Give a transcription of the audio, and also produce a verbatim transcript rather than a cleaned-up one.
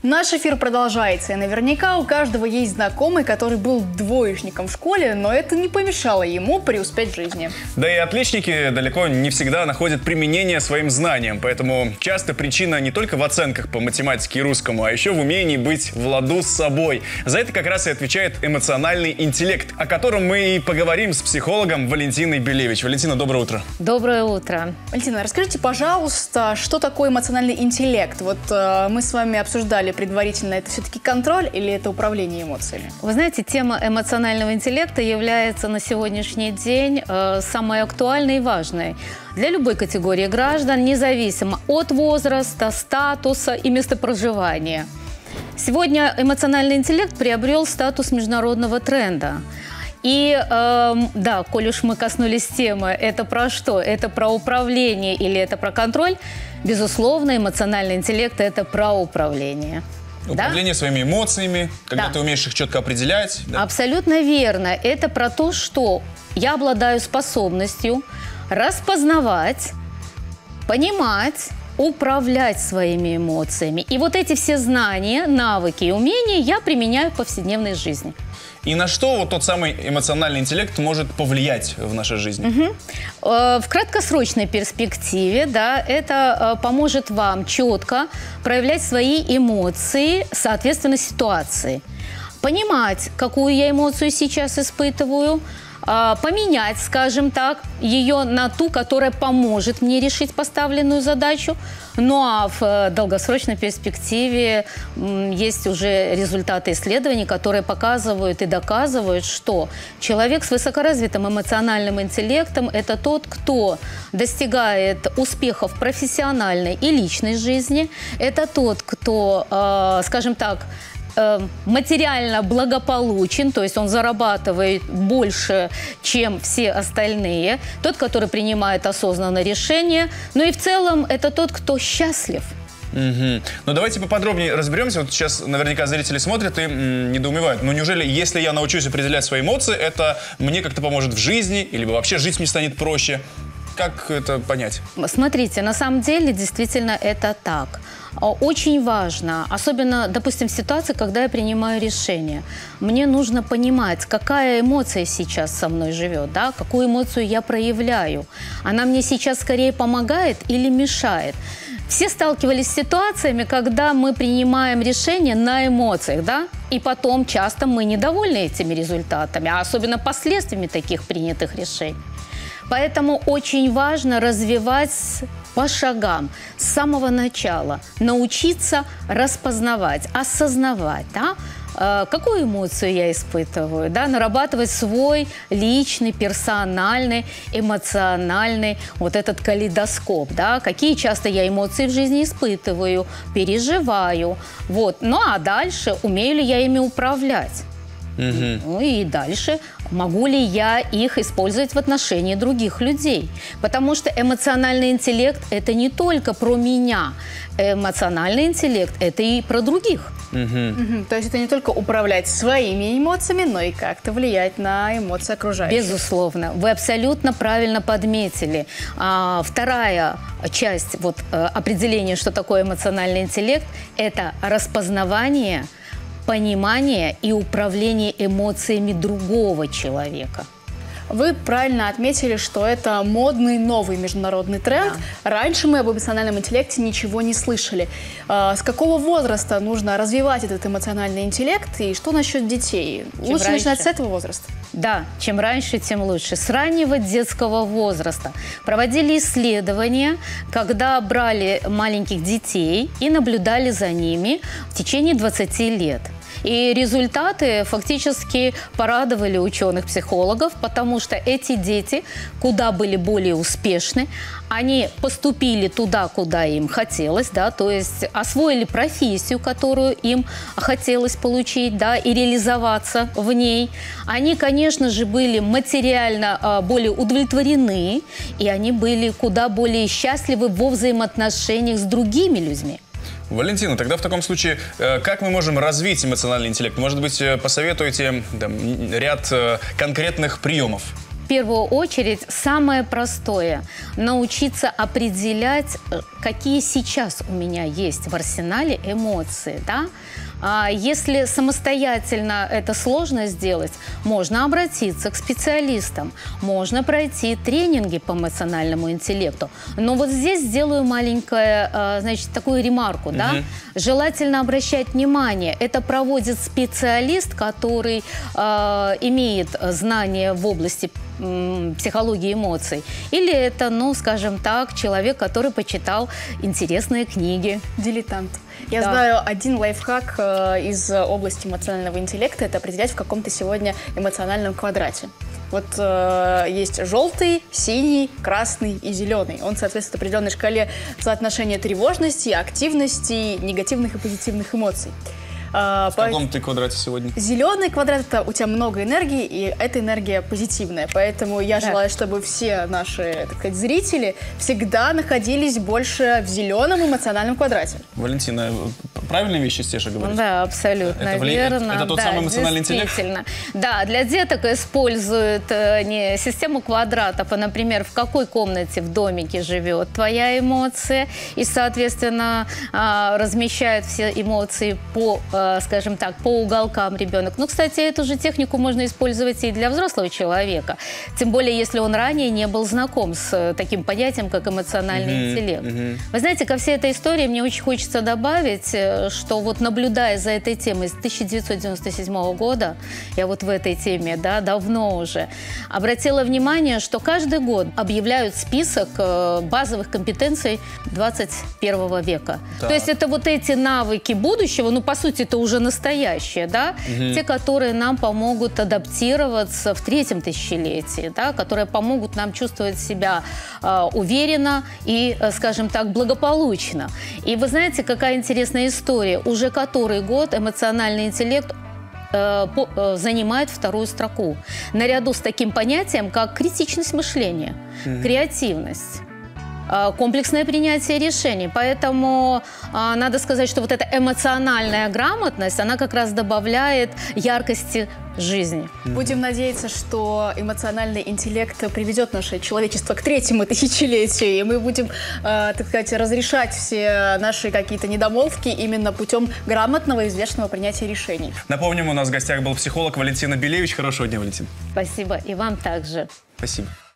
Наш эфир продолжается, и наверняка у каждого есть знакомый, который был двоечником в школе, но это не помешало ему преуспеть в жизни. Да и отличники далеко не всегда находят применение своим знаниям, поэтому часто причина не только в оценках по математике и русскому, а еще в умении быть в ладу с собой. За это как раз и отвечает эмоциональный интеллект, о котором мы и поговорим с психологом Валентиной Белевич. Валентина, доброе утро. Доброе утро. Валентина, расскажите, пожалуйста, что такое эмоциональный интеллект? Вот э, мы с вами обсуждали предварительно, это все-таки контроль или это управление эмоциями? Вы знаете, тема эмоционального интеллекта является на сегодняшний день э, самой актуальной и важной для любой категории граждан, независимо от возраста, статуса и места проживания. Сегодня эмоциональный интеллект приобрел статус международного тренда. И э, да, коль уж мы коснулись темы, это про что? Это про управление или это про контроль? Безусловно, эмоциональный интеллект – это про управление. Управление да? своими эмоциями, когда да. ты умеешь их четко определять. Да? Абсолютно верно. Это про то, что я обладаю способностью распознавать, понимать, управлять своими эмоциями. И вот эти все знания, навыки и умения я применяю в повседневной жизни. И на что вот тот самый эмоциональный интеллект может повлиять в нашей жизни? Угу. В краткосрочной перспективе, да, это поможет вам четко проявлять свои эмоции соответственно ситуации. Понимать, какую я эмоцию сейчас испытываю, поменять, скажем так, ее на ту, которая поможет мне решить поставленную задачу. Ну а в долгосрочной перспективе есть уже результаты исследований, которые показывают и доказывают, что человек с высокоразвитым эмоциональным интеллектом – это тот, кто достигает успехов в профессиональной и личной жизни. Это тот, кто, скажем так, материально благополучен, то есть он зарабатывает больше, чем все остальные, тот, который принимает осознанное решение, ну и в целом это тот, кто счастлив. Угу. Ну давайте поподробнее разберемся. Вот сейчас наверняка зрители смотрят и м, недоумевают. Ну неужели, если я научусь определять свои эмоции, это мне как-то поможет в жизни, или вообще жить мне станет проще? Как это понять? Смотрите, на самом деле действительно это так. Очень важно, особенно, допустим, в ситуации, когда я принимаю решение, мне нужно понимать, какая эмоция сейчас со мной живет, да, какую эмоцию я проявляю. Она мне сейчас скорее помогает или мешает. Все сталкивались с ситуациями, когда мы принимаем решения на эмоциях, да, и потом часто мы недовольны этими результатами, а особенно последствиями таких принятых решений. Поэтому очень важно развивать по шагам, с самого начала, научиться распознавать, осознавать, да, э, какую эмоцию я испытываю, да, нарабатывать свой личный, персональный, эмоциональный вот этот калейдоскоп, да, какие часто я эмоции в жизни испытываю, переживаю, вот, ну а дальше умею ли я ими управлять? Угу. Ну и дальше, могу ли я их использовать в отношении других людей? Потому что эмоциональный интеллект – это не только про меня. Эмоциональный интеллект – это и про других. Угу. Угу. То есть это не только управлять своими эмоциями, но и как-то влиять на эмоции окружающих. Безусловно. Вы абсолютно правильно подметили. А, вторая часть вот, определения, что такое эмоциональный интеллект – это распознавание, понимание и управление эмоциями другого человека. Вы правильно отметили, что это модный новый международный тренд. Да. Раньше мы об эмоциональном интеллекте ничего не слышали. С какого возраста нужно развивать этот эмоциональный интеллект? И что насчет детей? Чем Лучше раньше. начинать с этого возраста? Да, чем раньше, тем лучше. С раннего детского возраста проводили исследования, когда брали маленьких детей и наблюдали за ними в течение двадцати лет. И результаты фактически порадовали ученых-психологов, потому что эти дети куда были более успешны, они поступили туда, куда им хотелось, да, то есть освоили профессию, которую им хотелось получить, да, и реализоваться в ней. Они, конечно же, были материально а, более удовлетворены, и они были куда более счастливы во взаимоотношениях с другими людьми. Валентина, тогда в таком случае, как мы можем развить эмоциональный интеллект? Может быть, посоветуете там, ряд конкретных приемов? в первую очередь самое простое – научиться определять, какие сейчас у меня есть в арсенале эмоции, да? А если самостоятельно это сложно сделать, можно обратиться к специалистам, можно пройти тренинги по эмоциональному интеллекту. Но вот здесь сделаю маленькое, значит, такую ремарку, да? Угу. Желательно обращать внимание, это проводит специалист, который э, имеет знания в области психологии эмоций, или это, ну, скажем так, человек, который почитал интересные книги. Дилетант. Я Да. знаю один лайфхак э, из области эмоционального интеллекта – это определять, в каком ты сегодня эмоциональном квадрате. Вот э, есть желтый, синий, красный и зеленый. Он соответствует определенной шкале соотношения тревожности, активности, негативных и позитивных эмоций. В каком ты квадрате сегодня? Зеленый квадрат – это у тебя много энергии, и эта энергия позитивная. Поэтому я Да. желаю, желаю, чтобы все наши, так сказать, зрители всегда находились больше в зеленом эмоциональном квадрате. Валентина, правильные вещи Стеша говорит? Да, абсолютно Это влияет- верно. это тот Да, самый эмоциональный интеллект? действительно. Да, для деток используют э, не систему квадратов, а, например, в какой комнате в домике живет твоя эмоция, и, соответственно, э, размещают все эмоции по, э, скажем так, по уголкам ребенок. Ну, кстати, эту же технику можно использовать и для взрослого человека, тем более, если он ранее не был знаком с э, таким понятием, как эмоциональный Мгм, интеллект. мгм. Вы знаете, ко всей этой истории мне очень хочется добавить, э, что вот наблюдая за этой темой с тысяча девятьсот девяносто седьмого года, я вот в этой теме, да, давно уже, обратила внимание, что каждый год объявляют список э, базовых компетенций двадцать первого века. Так. То есть это вот эти навыки будущего, ну, по сути, это уже настоящее, да, те, которые нам помогут адаптироваться в третьем тысячелетии, да, которые помогут нам чувствовать себя э, уверенно и, э, скажем так, благополучно. И вы знаете, какая интересная история. Уже который год эмоциональный интеллект э, по- э, занимает вторую строку. Наряду с таким понятием, как критичность мышления, креативность, э, комплексное принятие решений. Поэтому э, надо сказать, что вот эта эмоциональная грамотность, она как раз добавляет яркости жизни. Будем надеяться, что эмоциональный интеллект приведет наше человечество к третьему тысячелетию, и мы будем, э, так сказать, разрешать все наши какие-то недомолвки именно путем грамотного и взвешенного принятия решений. Напомним, у нас в гостях был психолог Валентина Белевич. Хорошего дня, Валентин. Спасибо. И вам также. Спасибо.